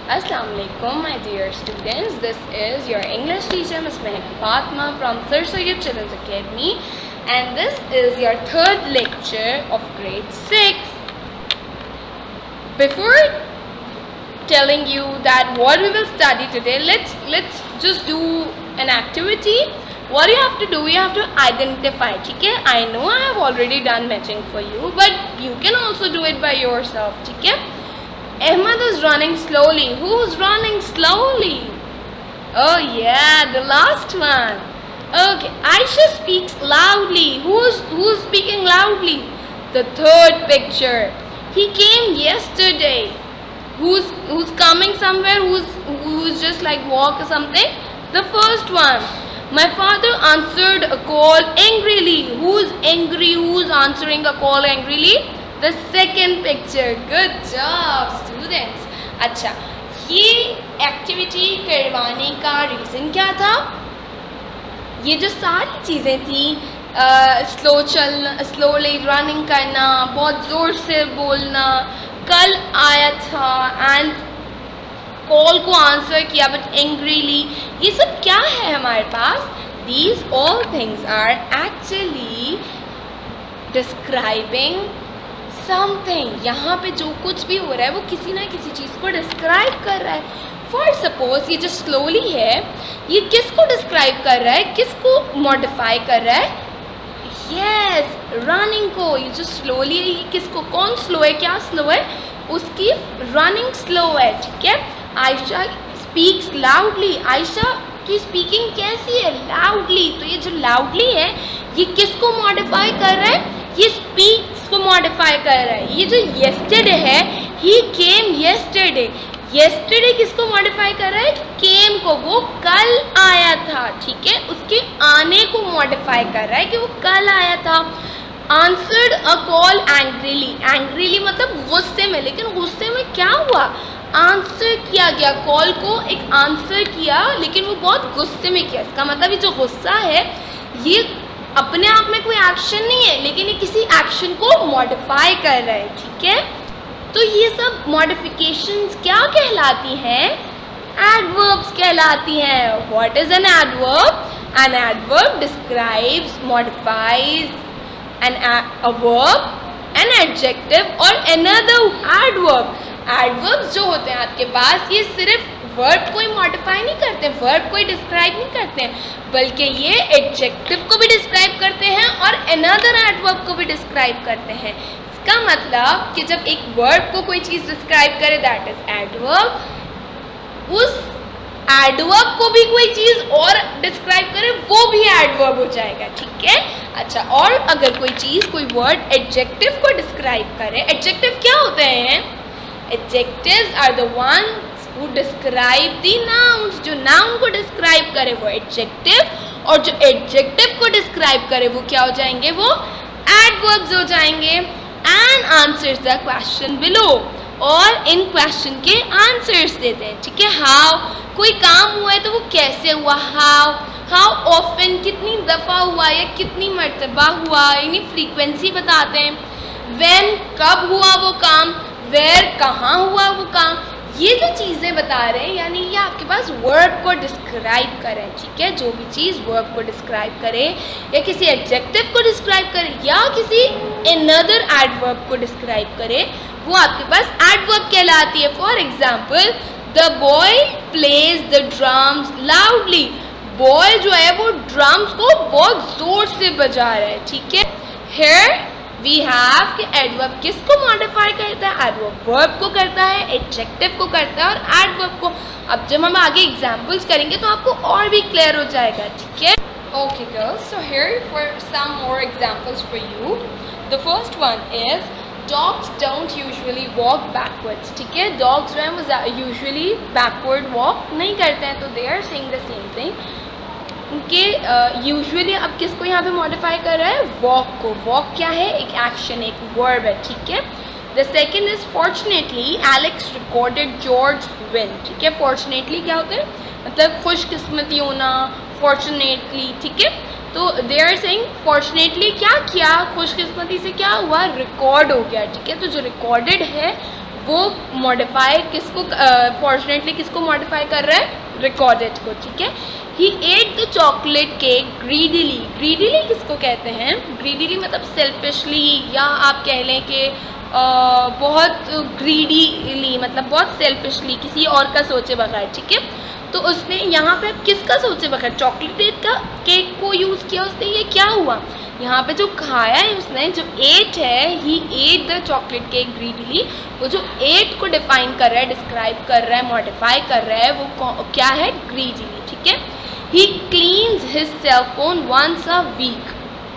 Assalamu alaikum, my dear students. This is your English teacher, Ms. Mehak Fatma from Sir Sayyid Children's Academy, and this is your third lecture of grade 6. Before telling you that what we will study today, let's just do an activity. What you have to do, you have to identify. Okay? I know I have already done matching for you, but you can also do it by yourself. Okay? Ahmad is running slowly. Who's running slowly? Oh yeah, the last one. Okay, Aisha speaks loudly. Who's speaking loudly? The third picture. He came yesterday. Who's coming somewhere? Who's just like walk or something? The first one. My father answered a call angrily. Who's angry? Who's answering a call angrily? The second picture. Good job students. अच्छा, ये activity करवाने का reason क्या था? ये जो सारी चीज़ें थी, स्लोली रनिंग करना, बहुत ज़ोर से बोलना, कल आया था एंड कॉल को आंसर किया बट एंग्रीली, ये सब क्या है हमारे पास? These all things are actually describing something. यहाँ पे जो कुछ भी हो रहा है वो किसी ना किसी चीज़ को डिस्क्राइब कर रहा है. फॉर सपोज ये जो स्लोली है, ये किसको डिस्क्राइब कर रहा है, किसको मॉडिफाई कर रहा है? यस, रनिंग को. ये जो स्लोली है, ये किसको, कौन स्लो है, क्या स्लो है? उसकी रनिंग स्लो है. ठीक है. Ayesha speaks loudly. आयशा की स्पीकिंग कैसी है? लाउडली. तो ये जो लाउडली है, ये किसको मॉडिफाई कर रहा है? ये स्पीक्स को मॉडिफाई कर रहा है. ये जो येस्टरडे है, ही केम येस्टरडे. येस्टरडे किसको मॉडिफाई कर रहा है? केम को. वो कल आया था. ठीक है. उसके आने को मॉडिफाई कर रहा है कि वो कल आया था. Answered a call angrily. Angrily मतलब गुस्से में. लेकिन गुस्से में क्या हुआ? आंसर किया गया. कॉल को एक आंसर किया, लेकिन वो बहुत गुस्से में किया. इसका मतलब ये जो गुस्सा है, ये अपने आप में कोई एक्शन नहीं है, लेकिन ये किसी एक्शन को मॉडिफाई कर रहा है. ठीक है. तो ये सब मॉडिफिकेशंस क्या कहलाती हैं? एडवर्ब्स कहलाती हैं. What is an adverb? An adverb describes, modifies a verb, an adjective or another adverb. Adverbs जो होते हैं आपके पास, ये सिर्फ वर्ब को ही मॉडिफाई नहीं करते, वर्ब को ही डिस्क्राइब नहीं करते हैं, बल्कि ये एडजेक्टिव को भी डिस्क्राइब करते हैं और अनदर एडवर्ब को भी डिस्क्राइब करते हैं. इसका मतलब कि जब एक वर्ब को कोई चीज़ डिस्क्राइब करे, दैट इज एडवर्ब. उस एडवर्ब को भी कोई चीज़ और डिस्क्राइब करे, वो भी एडवर्ब हो जाएगा. ठीक है. अच्छा, और अगर कोई चीज़, कोई वर्ड एडजेक्टिव को डिस्क्राइब करे, एडजेक्टिव क्या होते हैं? Adjectives are the ones who describe the nouns. जो नाउन को डिस्क्राइब करे वो एडजेक्टिव, और जो एडजेक्टिव को डिस्क्राइब करे वो क्या हो जाएंगे? वो एडवर्ब्स हो जाएंगे. And answers the question below. और इन क्वेश्चन के आंसर्स देते हैं. ठीक है. हाउ, कोई काम हुआ है तो वो कैसे हुआ? हाउ ऑफन, कितनी दफ़ा हुआ या कितनी मर्तबा हुआ, यानी फ्रीक्वेंसी बताते हैं. व्हेन, कब हुआ वो काम. वेयर, कहाँ हुआ वो काम. ये जो चीज़ें बता रहे हैं, यानी ये आपके पास वर्ब को डिस्क्राइब करें. ठीक है. जो भी चीज़ वर्ब को डिस्क्राइब करे, या किसी एडजेक्टिव को डिस्क्राइब करे, या किसी अनदर एडवर्ब को डिस्क्राइब करे, वो आपके पास एडवर्ब कहलाती है. For example, the boy plays the drums loudly. Boy जो है वो ड्रम्स को बहुत जोर से बजा रहा है. ठीक है. हियर वी हैव कि एडवर्ब किसको मॉडिफाई करता है? एडवर्ब वर्ब को करता है, एडजेक्टिव को करता है और एडवर्ब को. अब जब हम आगे एग्जाम्पल्स करेंगे तो आपको और भी क्लियर हो जाएगा. ठीक है. Okay girls, so here for some more examples for you. The first one is dogs don't usually walk backwards. ठीक है. डॉग्स जो हैं वो यूजुअली बैकवर्ड वॉक नहीं करते हैं, तो they are saying the same thing. उनके यूजुअली अब किसको यहाँ पे मॉडिफाई कर रहा है? वॉक को. वॉक क्या है? एक एक्शन, एक वर्ब है. ठीक है. The second is fortunately Alex recorded George win. ठीक है. फॉर्चुनेटली क्या होता है? मतलब खुशकिस्मती होना, फॉर्चुनेटली. ठीक है. तो दे आर सेइंग फॉर्चुनेटली क्या किया, खुशकिस्मती से क्या हुआ? रिकॉर्ड हो गया. ठीक है. तो जो रिकॉर्डेड है वो मॉडिफाई किसको फॉर्चुनेटली किसको मॉडिफाई कर रहा है? रिकॉर्डेड को, ठीक है। He ate the chocolate cake greedily. Greedily किसको कहते हैं? ग्रीडीली मतलब सेल्फिशली, या आप कह लें कि बहुत ग्रीडीली मतलब बहुत सेल्फिशली, किसी और का सोचे बगैर, ठीक है। तो उसने यहाँ पे किसका सोचे बगैर चॉकलेट का केक को यूज़ किया उसने। ये क्या हुआ? यहाँ पे जो खाया है उसने, जो एट है, he ate the chocolate cake greedily, वो जो एट को डिफाइन कर रहा है, डिस्क्राइब कर रहा है, मॉडिफाई कर रहा है, वो क्या है? ग्रीडीली, ठीक है। He cleans his cell phone once a week.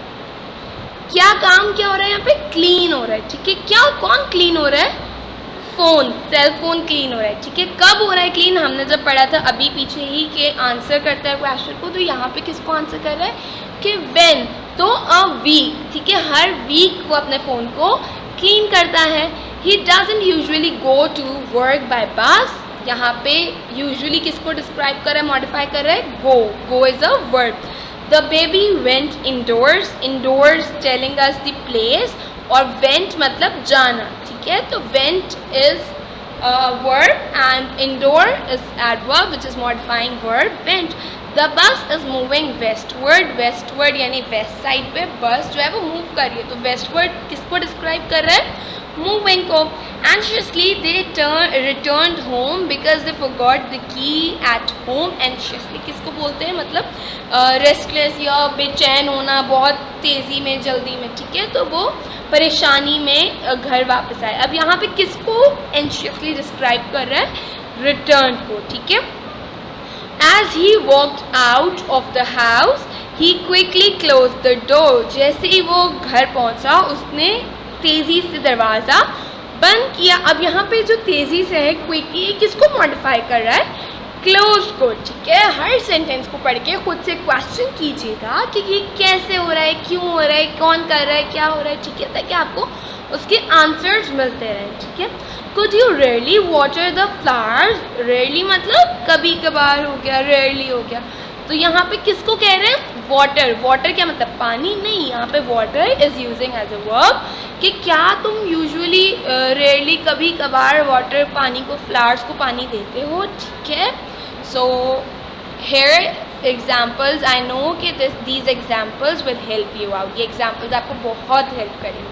क्या काम क्या हो रहा है यहाँ पे? क्लीन हो रहा है, ठीक है। क्या, कौन क्लीन हो रहा है? फोन, सेल फोन क्लीन हो रहा है, ठीक है। कब हो रहा है क्लीन? हमने जब पढ़ा था अभी पीछे ही के आंसर करता है क्वेश्चन को, तो यहाँ पे किसको आंसर कर रहा है कि व्हेन, तो अ वीक, ठीक है। हर वीक वो अपने फ़ोन को क्लीन करता है। He doesn't usually go to work by bus. यहाँ पे यूजुअली किसको डिस्क्राइब कर रहा है, मॉडिफाई कर रहा है? Go, go is a verb. The baby went indoors, indoors telling us the place, और वेंट मतलब जाना, ठीक है। तो went is verb and indoor is adverb which is modifying verb went. The bus is moving westward, westward यानी west side पे bus जो है वो मूव कर रही है, तो वेस्टवर्ड किसको डिस्क्राइब कर रहा है? मूविंग को। Anxiously they returned home because they forgot the key at home. Anxiously किसको बोलते हैं? मतलब रेस्टलेस या बेचैन होना, बहुत तेज़ी में, जल्दी में, ठीक है। तो वो परेशानी में घर वापस आए। अब यहाँ पे किसको एंशियसली डिस्क्राइब कर रहा है? रिटर्न को, ठीक है। As he walked out of the house, he quickly closed the door. जैसे ही वो घर पहुंचा उसने तेज़ी से दरवाज़ा बंद किया। अब यहाँ पे जो तेज़ी से है, क्विकली, किसको मॉडिफाई कर रहा है? क्लोज को, ठीक है। हर सेंटेंस को पढ़ के खुद से क्वेश्चन कीजिएगा कि ये कैसे हो रहा है, क्यों हो रहा है, कौन कर रहा है, क्या हो रहा है, ठीक है, ताकि आपको उसके आंसर्स मिलते रहें, ठीक है। Could you rarely water the flowers? Rarely मतलब कभी कभार हो गया, rarely हो गया। तो यहाँ पे किसको कह रहे हैं? वाटर। वाटर क्या मतलब? पानी नहीं, यहाँ पे water is using as a verb कि क्या तुम यूजुअली रेयरली कभी कभार वाटर, पानी को, फ्लावर्स को पानी देते हो, ठीक है। So here examples, I know कि these examples will help you out. ये एग्जाम्पल्स आपको बहुत हेल्प करेंगे।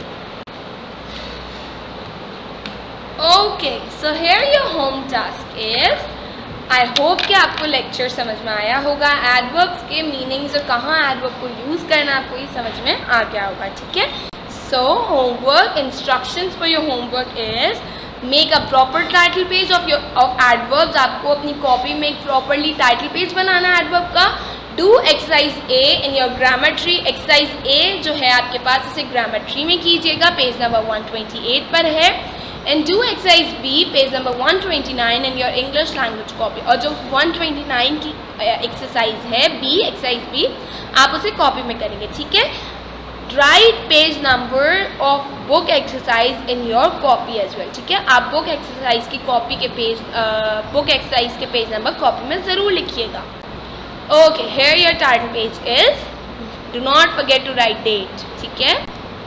Okay, so here your home task is, I hope कि आपको लेक्चर समझ में आया होगा। एडवर्ब्स के मीनिंग्स और कहाँ एडवर्ब को यूज़ करना आपको ये समझ में आ गया होगा, ठीक है। So homework instructions for your homework is, make a proper title page of adverbs. आपको अपनी कॉपी में एक प्रॉपरली टाइटल पेज बनाना है एडवर्ब का। Do exercise A in your grammar tree. Exercise A जो है आपके पास, इसे ग्रामर ट्री में कीजिएगा, पेज नंबर 128 पर है। And do exercise B, page number 129 in your English language copy. और जो 129 की एक्सरसाइज है बी, एक्सरसाइज बी, आप उसे कॉपी में करेंगे, ठीक है। Write page number of book exercise in your copy as well, ठीक है। आप बुक एक्सरसाइज की कॉपी के पेज, बुक एक्सरसाइज के पेज नंबर कॉपी में ज़रूर लिखिएगा। Okay, here your title page is, do not forget to write date, ठीक है।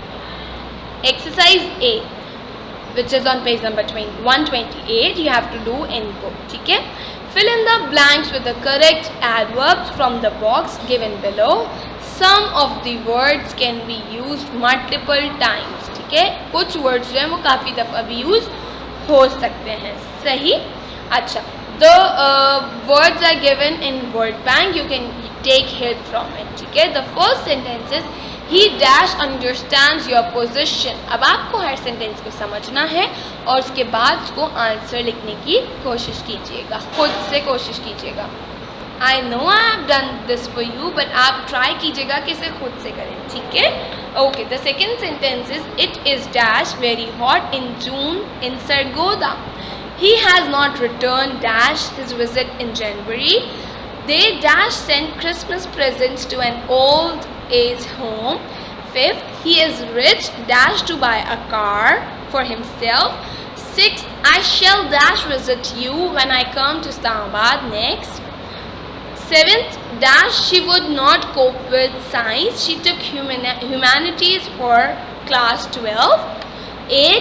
Exercise A which is on page number 128, you have to do in book, ठीक है। Fill in the blanks with the correct adverbs from the box given below. Some of the words can be used multiple times, ठीक है। कुछ words जो हैं वो काफ़ी दफ़ा भी यूज़ हो सकते हैं, सही। अच्छा, the words are given in word bank, you can take help from it, ठीक है। The first sentence is, He dash understands your position. अब आपको हर सेंटेंस को समझना है और उसके बाद उसको आंसर लिखने की कोशिश कीजिएगा, खुद से कोशिश कीजिएगा। I know I have done this for you, but आप ट्राई कीजिएगा कि इसे खुद से करें, ठीक है। Okay, the second sentence is, It is dash very hot in June in Sargodha. He has not returned dash his visit in January. They dash sent Christmas presents to an old age home. Fifth, he is rich dash to buy a car for himself. Sixth, I shall dash visit you when I come to Islamabad next. Seventh, dash she would not cope with science. She took humanities for class 12. Eighth,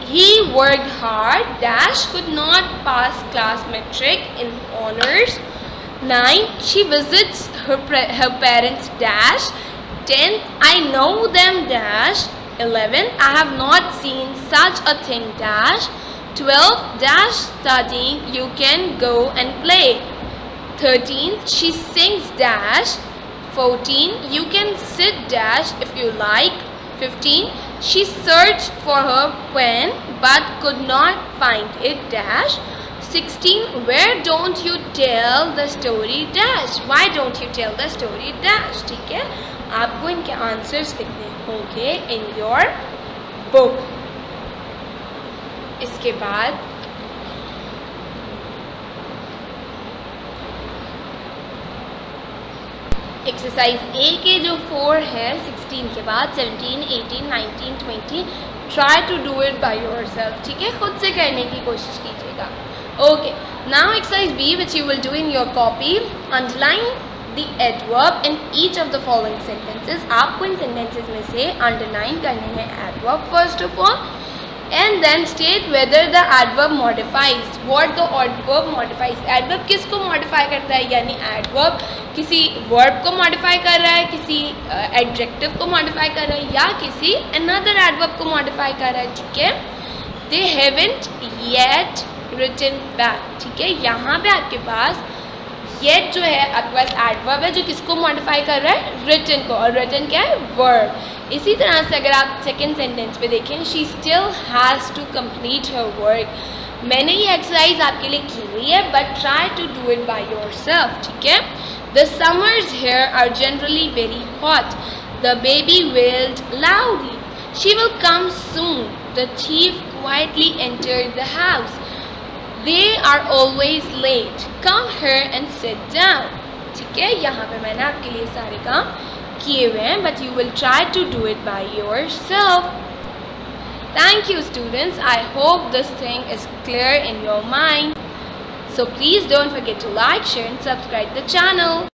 He worked hard dash could not pass class metric in honors. 9. She visits her parents dash. 10th. I know them dash. 11. I have not seen such a thing dash. 12. Dash studying you can go and play. 13th. She sings dash. 14. You can sit dash if you like. 15. She searched for her pen but could not find it dash. 16. Where don't you tell the story dash? Why don't you tell the story dash? ठीक है, आपको इनके answers लिखने होंगे in your book. इसके बाद exercise ए के जो 4 है 16 के बाद 17, 18, 19, 20 try to do it by yourself. ठीक है, खुद से करने की कोशिश कीजिएगा. Okay, now exercise B which you will do in your copy. Underline the adverb in each of the following sentences. आपको इन सेंटेंसेस में से अंडरलाइन करने हैं adverb first of all, and then state whether the adverb modifies. What the adverb modifies? adverb किसको modify करता है? यानी adverb किसी verb को modify कर रहा है, किसी adjective को modify कर रहा है, या किसी another adverb को modify कर रहा है. ठीक है, they haven't yet written back. ठीक है, यहाँ पे आपके पास yet जो है आपके पास adverb है जो किसको modify कर रहा है? written को. और written क्या है? verb. इसी तरह से अगर आप सेकेंड सेंटेंस पे देखें, she still has to complete her work. मैंने ये एक्सरसाइज आपके लिए की हुई है, but try to do it by yourself. ठीक है. The summers here are generally very hot. The baby wailed loudly. She will come soon. The thief quietly entered the house. They are always late. Come here and sit down. ठीक है, यहाँ पे मैंने आपके लिए सारे काम किए हुए हैं, but you will try to do it by yourself. Thank you students. I hope this thing is clear in your mind. So please don't forget to like, share and subscribe the channel.